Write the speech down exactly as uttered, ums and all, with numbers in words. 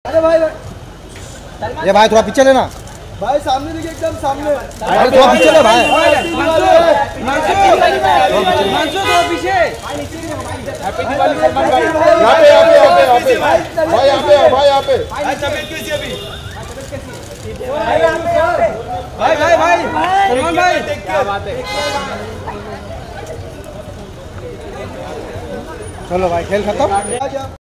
अरे भाई ये भाई थोड़ा पीछे लेना भाई, सामने देखिए, एकदम सामने। अरे थोड़ा पीछे ले भाई, पीछे। हैप्पी दिवाली सलमान भाई। यहाँ पे यहाँ पे यहाँ पे यहाँ पे भाई, यहाँ पे भाई, यहाँ पे तबीयत कैसी है अभी? भाई भाई भाई सलमान भाई, क्या बात है। चलो भाई खेल खत्म।